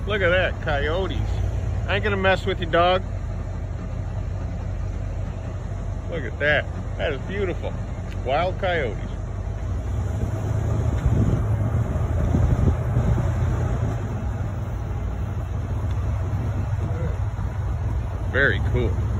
Look at that, coyotes. I ain't gonna mess with you, dog. Look at that. That is beautiful. Wild coyotes. Very cool.